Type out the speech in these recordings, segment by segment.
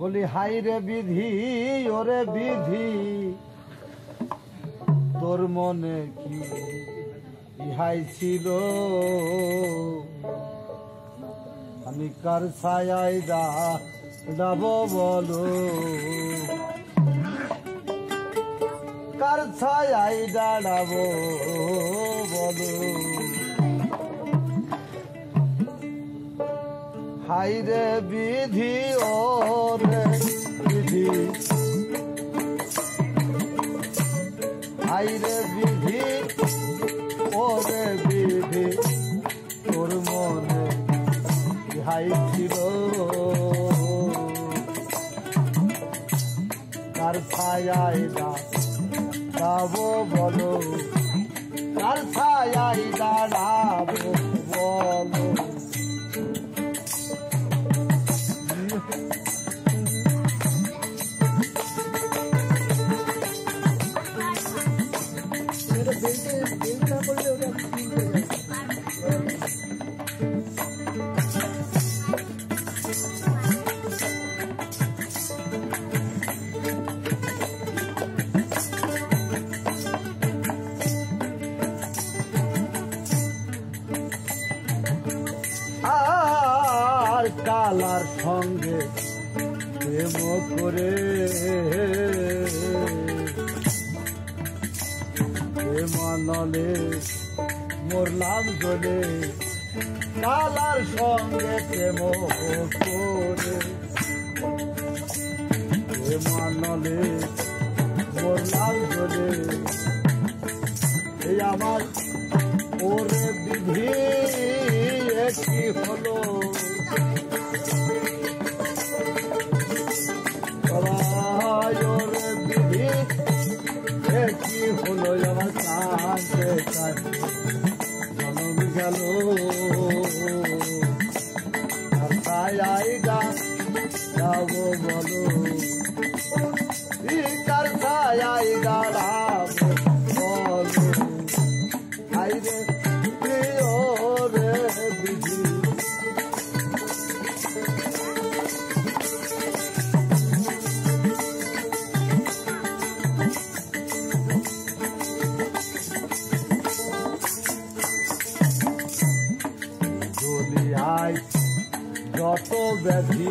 বলি হাই রে বিধি ওরে বিধি তোর মনে কি ইহাই ছিল আমি কার ছায়ায় দাঁড়াবো বলো কার ছায়ায় দাঁড়াবো বলো হাই রে বিধি ওরে বিধি হাই রে বিধি ওরে বিধি তোর মনে ইহাই ছিল কার ছায়ায় দাঁড়াবো বলো কার ছায়ায় দাঁড়াবো বলো কালার সঙ্গে প্রেম করে প্রেমানলে মরলাম জলে কালার সঙ্গে প্রেম করে প্রেমানলে মরলাম জলে এই আমার ওরে বিধি কি হলো বিধি কি হলো আমার কাঁদতে কাঁদতে জনম গেল আর ছায়ায় যাবো বলো কার ছায়ায় দাঁড়াবো বলো হাই রে ওরে বিধি যত ব্যাধি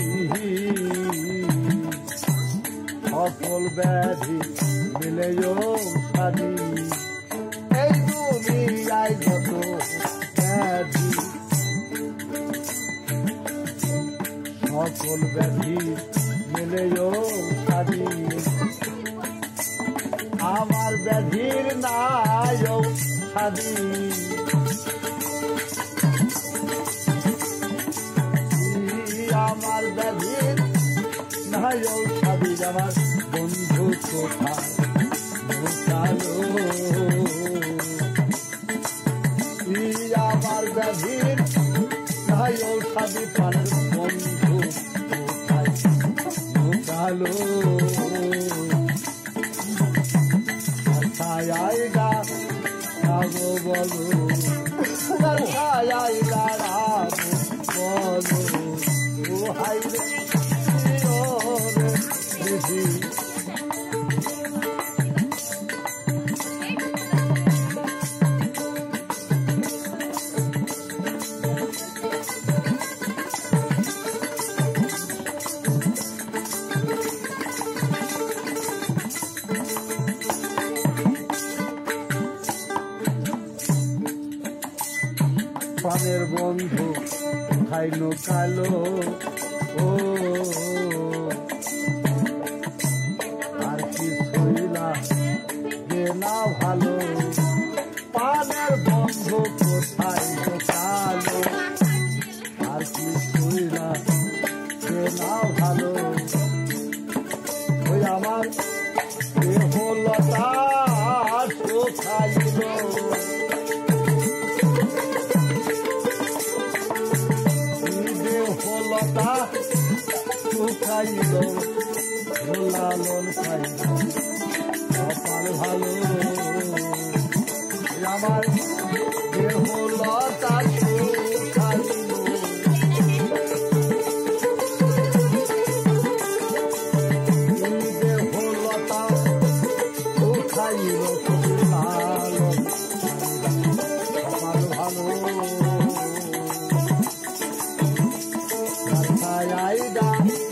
সকল ব্যাধি মিলেও সাদি এই দুনিয়ায় যত ব্যাধি সকল ব্যাধি মিলেও সাদি আমার ব্যাধির নায়ও সাদি আমার ব্যাধির নাই ঔষধি আমার বন্ধু কোথায় ঢোকালো আমার ব্যাধির নাই ঔষধি পানের বন্ধু কোথায় ঢোকালো ছায়ায় দাঁড়াবো বলো ছায়ায় দাঁড়াবো বলো হাই রে বিধি প্রাণের বন্ধু খাইলো কালো ও আর কি শৈলা যে না ভালো প্রাণের বন্ধু কোথায় কালো আর কি শৈলা যে না ভালো ওই আমার দেহলতা কোথাইল দেহলতা কোথাইল লালন খাইল কপাল ভালো আমার দেহলতা কোথাইল ছায়াই দা